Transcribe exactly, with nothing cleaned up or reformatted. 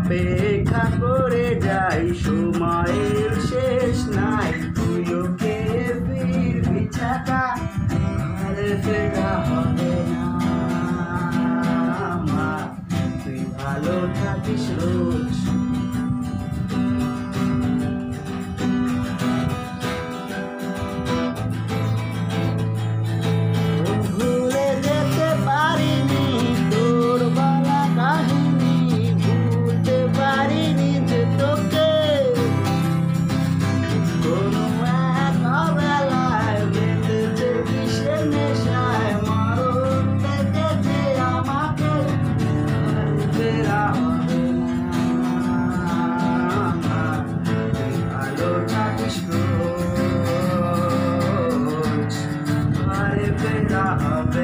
অপেক্ষা করে যাই, সময়ের শেষ নাই। তুইও কে ফিরবি ছাকা, ঘরে ফেরা হবে না। মা তুই ভালো থাকিস রোজ। ভুলে যেতে পারিনি তোর বলা কাহিনী, ভুলতে পারিনি যে তোকে কোনো এক অবেলায় বেঁধেছে কিসের নেশায়। মরণ ডেকেছে আমাকে, ঘরে ফেরা হবে না। তুই ভালো থাকিস রোজ, ঘরে ফেরা হবে